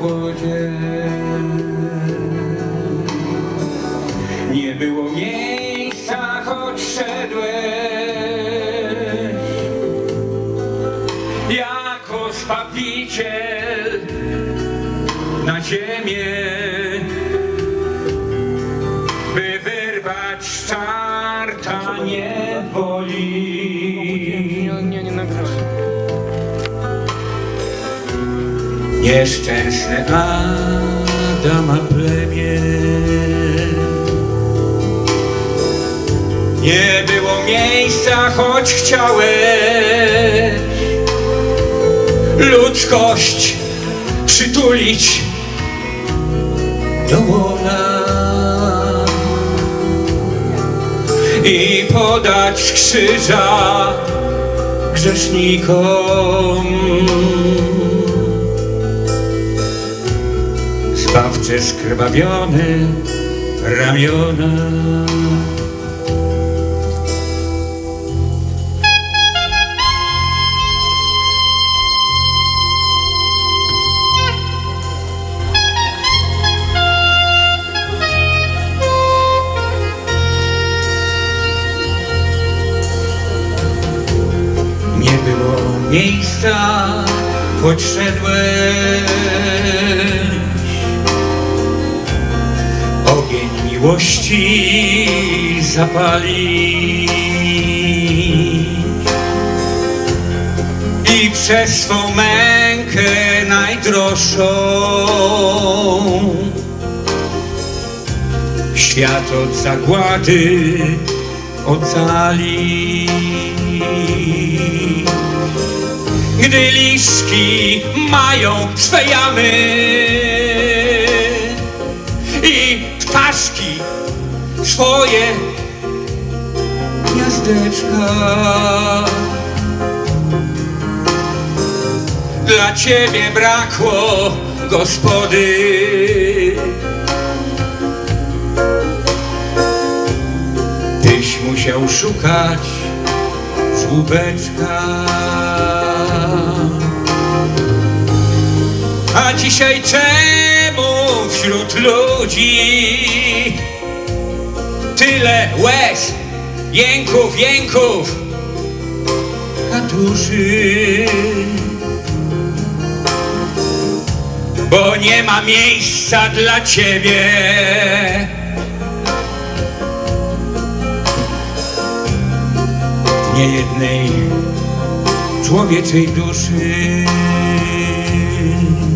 wodzie. Nie było miejsca, choć szedłeś jako zbawiciel na ziemię, by wyrwać z czarta niewoli. Nie nagrałem. Nieszczęsne Adama plemię. Nie było miejsca, choć chciałeś ludzkość przytulić do łona i podać z krzyża grzesznikom zbawcze skrwawione ramiona. Nie było miejsca, choć szedłeś, ogień miłości zapalić i przez swą mękę najdroższą świat od zagłady ocalić. Gdy liszki mają swe jamy i ptaszki swoje gniazdeczka, dla Ciebie brakło gospody. Tyś musiał szukać żłóbeczka. A dzisiaj czemu wśród ludzi tyle łez, jęków, katuszy? Bo nie ma miejsca dla Ciebie w niejednej człowieczej duszy.